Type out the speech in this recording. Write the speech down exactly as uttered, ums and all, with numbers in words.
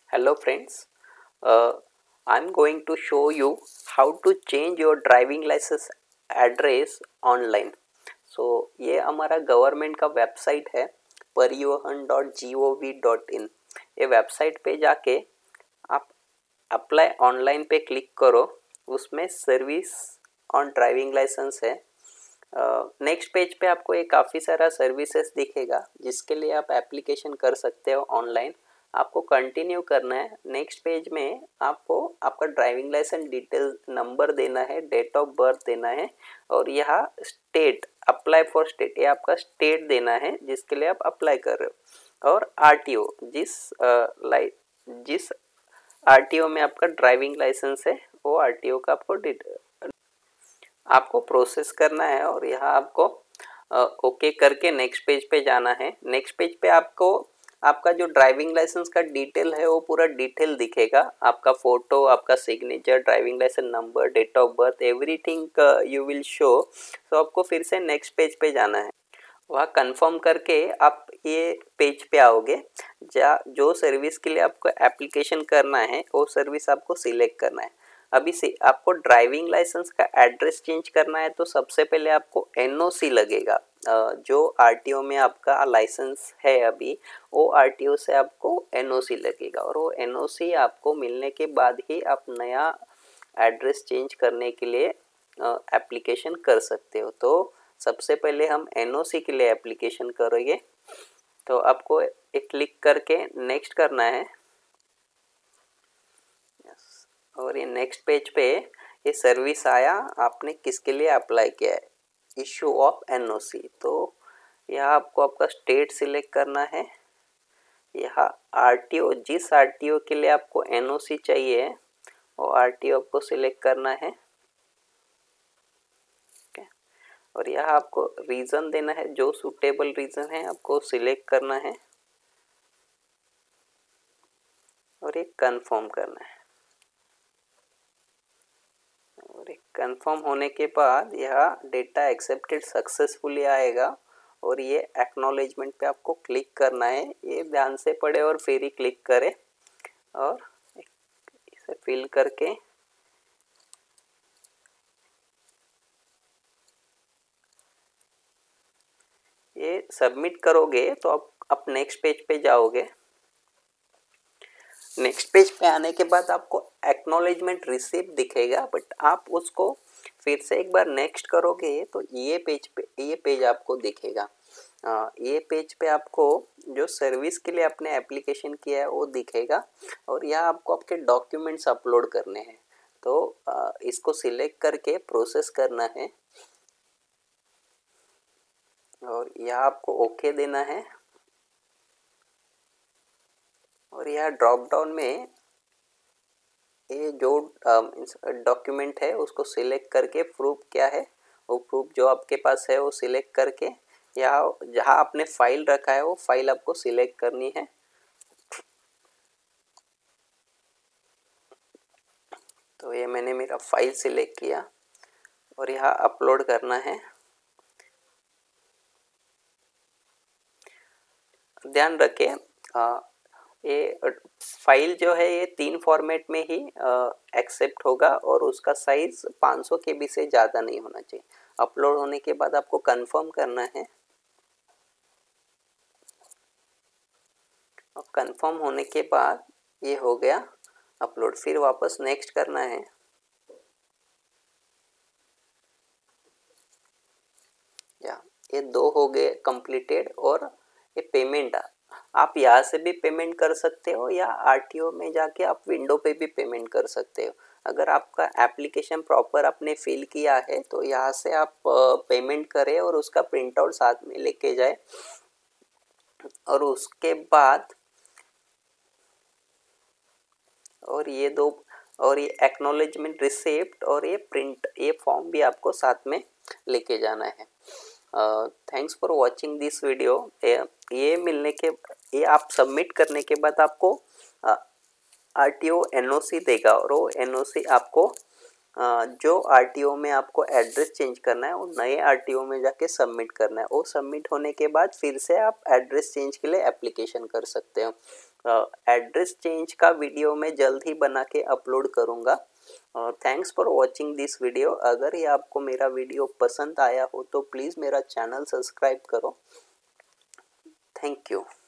Hello friends, uh, I'm going to show you how to change your driving license address online. So ये हमारा government का website है Parivahan dot g o v dot in. ये website पे जाके आप apply online पे click करो, उसमें सर्विस ऑन ड्राइविंग लाइसेंस है। नेक्स्ट uh, पेज पे आपको ये काफ़ी सारा सर्विसेज दिखेगा जिसके लिए आप एप्लीकेशन कर सकते हो ऑनलाइन। आपको कंटिन्यू करना है। नेक्स्ट पेज में आपको आपका ड्राइविंग लाइसेंस डिटेल नंबर देना है, डेट ऑफ बर्थ देना है और यहाँ स्टेट अप्लाई फॉर स्टेट, ये आपका स्टेट देना है जिसके लिए आप अप्लाई कर रहे हो, और आरटीओ जिस लाइ जिस आरटीओ में आपका ड्राइविंग लाइसेंस है वो आरटीओ का आपको आपको प्रोसेस करना है। और यहाँ आपको ओके करके नेक्स्ट पेज पे जाना है। नेक्स्ट पेज पे आपको आपका जो ड्राइविंग लाइसेंस का डिटेल है वो पूरा डिटेल दिखेगा, आपका फ़ोटो, आपका signature, driving licence number, date of birth, everything you will show. तो आपको फिर से नेक्स्ट पेज पे जाना है। वहाँ कंफर्म करके आप ये पेज पे आओगे। जा जो सर्विस के लिए आपको एप्लीकेशन करना है वो सर्विस आपको सिलेक्ट करना है। अभी से आपको ड्राइविंग लाइसेंस का एड्रेस चेंज करना है तो सबसे पहले आपको एन ओ सी लगेगा। जो आर टी ओ में आपका लाइसेंस है अभी वो आर टी ओ से आपको एन ओ सी लगेगा, और वो एन ओ सी आपको मिलने के बाद ही आप नया एड्रेस चेंज करने के लिए एप्लीकेशन कर सकते हो। तो सबसे पहले हम एन ओ सी के लिए एप्लीकेशन करेंगे। तो आपको एक क्लिक करके नेक्स्ट करना है, और ये नेक्स्ट पेज पे ये सर्विस आया, आपने किसके लिए अप्लाई किया है, issue of N O C. तो यहाँ आपको आपका स्टेट सिलेक्ट करना है। यहाँ आर टी ओ, जिस आर टी ओ के लिए आपको एन ओ सी चाहिए वो आर टी ओ आपको सिलेक्ट करना है। और यहाँ आपको रीज़न देना है, जो सूटेबल रीज़न है आपको सिलेक्ट करना है और एक कंफर्म करना है। और एक कंफर्म होने के बाद यहाँ डेटा एक्सेप्टेड सक्सेसफुली आएगा और ये एक्नॉलेजमेंट पे आपको क्लिक करना है। ये ध्यान से पढ़े और फिर ही क्लिक करें, और इसे फिल करके ये सबमिट करोगे तो आप आप नेक्स्ट पेज पे जाओगे। नेक्स्ट पेज पे आने के बाद आपको एक्नॉलेजमेंट रिसीव दिखेगा, बट आप उसको फिर से एक बार नेक्स्ट करोगे तो ये पेज पे ये पेज आपको दिखेगा। आ, ये पेज पे आपको जो सर्विस के लिए आपने एप्लीकेशन किया है वो दिखेगा, और यहाँ आपको आपके डॉक्यूमेंट्स अपलोड करने हैं। तो आ, इसको सिलेक्ट करके प्रोसेस करना है और यहाँ आपको ओके देना है। और यहाँ ड्रॉप डाउन में ये जो डॉक्यूमेंट है उसको सिलेक्ट करके प्रूफ क्या है वो प्रूफ जो आपके पास है वो सिलेक्ट करके यहाँ जहाँ आपने फाइल रखा है वो फाइल आपको सिलेक्ट करनी है। तो ये मैंने मेरा फाइल सिलेक्ट किया और यहाँ अपलोड करना है। ध्यान रखें ये फाइल जो है ये तीन फॉर्मेट में ही एक्सेप्ट होगा और उसका साइज पाँच सौ के बी से ज़्यादा नहीं होना चाहिए। अपलोड होने के बाद आपको कंफर्म करना है, और कंफर्म होने के बाद ये हो गया अपलोड। फिर वापस नेक्स्ट करना है। या ये दो हो गए कंप्लीटेड। और ये पेमेंट आप यहाँ से भी पेमेंट कर सकते हो या आरटीओ में जाके आप विंडो पे भी पेमेंट कर सकते हो। अगर आपका एप्लीकेशन प्रॉपर आपने फिल किया है तो यहाँ से आप पेमेंट करें और उसका प्रिंट आउट साथ में लेके जाए, और उसके बाद और ये दो और ये एक्नॉलेजमेंट रिसिप्ट और ये प्रिंट ये फॉर्म भी आपको साथ में लेके जाना है। Thanks for watching this video. ये मिलने के ये आप सबमिट करने के बाद आपको आरटीओ एनओसी देगा, और वो एनओसी आपको uh, जो आरटीओ में आपको एड्रेस चेंज करना है वो नए आरटीओ में जाके सबमिट करना है। वो सबमिट होने के बाद फिर से आप एड्रेस चेंज के लिए एप्लीकेशन कर सकते हो। एड्रेस चेंज का वीडियो मैं जल्द ही बना के अपलोड करूँगा। Thanks for watching this video. अगर ये आपको मेरा वीडियो पसंद आया हो तो प्लीज़ मेरा चैनल सब्सक्राइब करो। Thank you.